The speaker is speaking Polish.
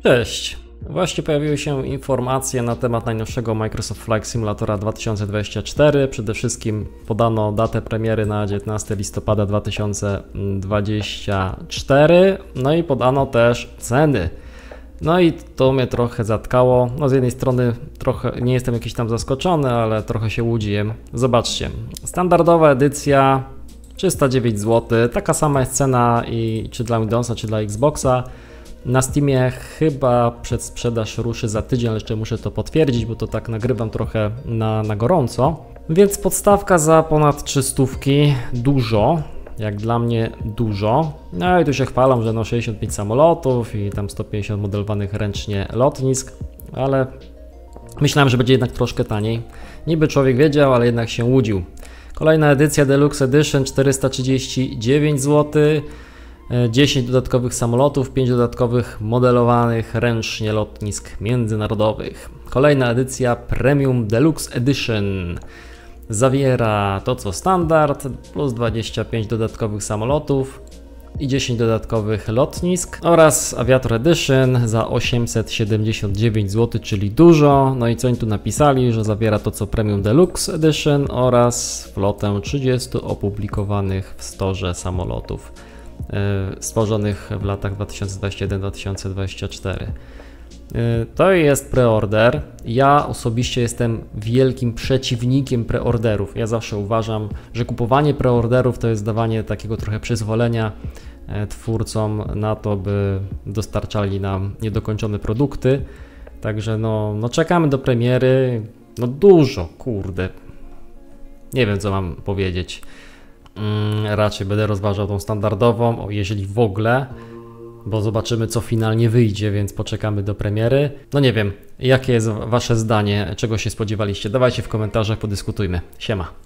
Cześć! Właśnie pojawiły się informacje na temat najnowszego Microsoft Flight Simulatora 2024. Przede wszystkim podano datę premiery na 19 listopada 2024. No i podano też ceny. No i to mnie trochę zatkało. No z jednej strony trochę nie jestem jakiś tam zaskoczony, ale trochę się łudziłem. Zobaczcie, standardowa edycja 309 zł. Taka sama jest cena i czy dla Windowsa, czy dla Xboxa. Na Steamie chyba przedsprzedaż ruszy za tydzień, ale jeszcze muszę to potwierdzić, bo to tak nagrywam trochę na gorąco. Więc podstawka za ponad 300, dużo, jak dla mnie dużo. No i tu się chwalą, że no 65 samolotów i tam 150 modelowanych ręcznie lotnisk, ale myślałem, że będzie jednak troszkę taniej. Niby człowiek wiedział, ale jednak się łudził. Kolejna edycja Deluxe Edition 439 zł. 10 dodatkowych samolotów, 5 dodatkowych modelowanych ręcznie lotnisk międzynarodowych. Kolejna edycja Premium Deluxe Edition zawiera to co standard, plus 25 dodatkowych samolotów i 10 dodatkowych lotnisk oraz Aviator Edition za 879 zł, czyli dużo. No i co oni tu napisali, że zawiera to co Premium Deluxe Edition oraz flotę 30 opublikowanych w storze samolotów stworzonych w latach 2021-2024. To jest preorder. Ja osobiście jestem wielkim przeciwnikiem preorderów. Ja zawsze uważam, że kupowanie preorderów to jest dawanie takiego trochę przyzwolenia twórcom na to, by dostarczali nam niedokończone produkty. Także no czekamy do premiery. No dużo, kurde. Nie wiem co mam powiedzieć. Raczej będę rozważał tą standardową, jeżeli w ogóle, bo zobaczymy co finalnie wyjdzie, więc poczekamy do premiery. No nie wiem, jakie jest wasze zdanie, czego się spodziewaliście? Dawajcie w komentarzach, podyskutujmy. Siema.